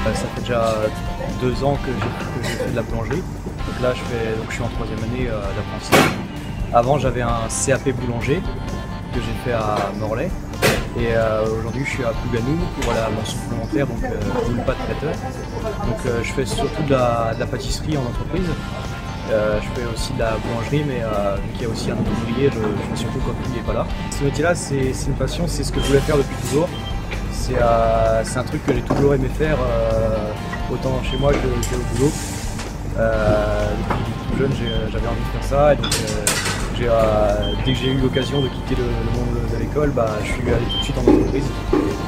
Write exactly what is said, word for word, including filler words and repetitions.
Ça fait déjà deux ans que j'ai fait de la boulangerie. Donc là, je, fais, donc je suis en troisième année euh, d'apprentissage. Avant, j'avais un C A P boulanger que j'ai fait à Morlaix. Et euh, aujourd'hui, je suis à Plougasnou pour la mention complémentaire, donc euh, boule pâte traiteur. Donc euh, je fais surtout de la, de la pâtisserie en entreprise. Euh, je fais aussi de la boulangerie, mais euh, vu qu'il y a aussi un ouvrier, je, je fais surtout quand lui n'est pas là. Ce métier-là, c'est une passion, c'est ce que je voulais faire depuis toujours. C'est euh, un truc que j'ai toujours aimé faire, euh, autant chez moi que, que au boulot. Euh, depuis tout jeune, j'avais envie de faire ça. Et donc, euh, euh, dès que j'ai eu l'occasion de quitter le, le monde de l'école, bah, je suis allé tout de suite en entreprise.